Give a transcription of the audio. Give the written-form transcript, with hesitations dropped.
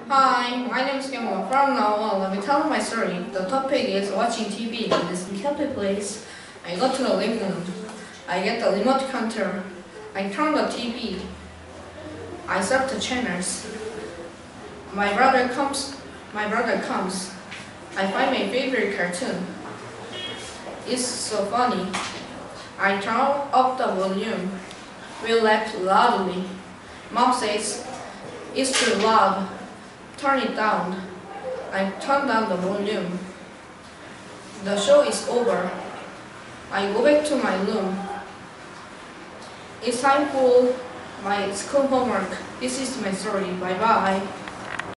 Hi, my name is Kyung. From now on, let me tell my story. The topic is watching TV in this happy place. I go to the living room. I get the remote control. I turn the TV. I set the channels. My brother comes. I find my favorite cartoon. It's so funny. I turn up the volume. We laugh loudly. Mom says, "It's too loud. Turn it down." I turn down the volume. The show is over. I go back to my room. It's time for my school homework. This is my story. Bye bye.